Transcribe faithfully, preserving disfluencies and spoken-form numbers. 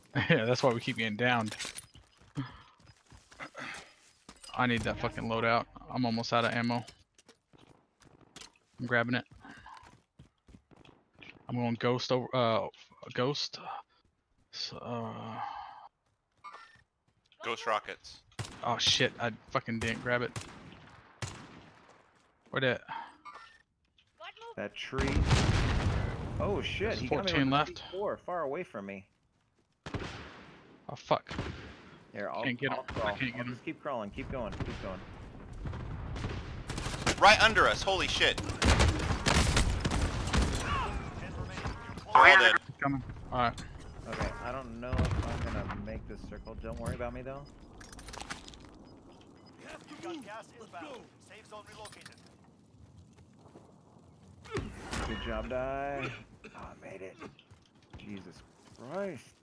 Yeah, that's why we keep getting downed. I need that fucking loadout. I'm almost out of ammo. I'm grabbing it. I'm going ghost over. Uh, ghost. So, uh, Ghost rockets. oh shit! I fucking didn't grab it. Where that? That tree. Oh shit! There's He got me fourteen with left. four, far away from me. Oh fuck! Here, I'll, Can't get him. I'll crawl. I can't get I'll him. just keep crawling. Keep going. Keep going. Right under us. Holy shit. Oh, They're all dead. Coming. All right. Okay, I don't know if I'm gonna make this circle. Don't worry about me though. You've got gas inbound. Safe zone relocated. Good job, die. Oh, I made it. Jesus Christ.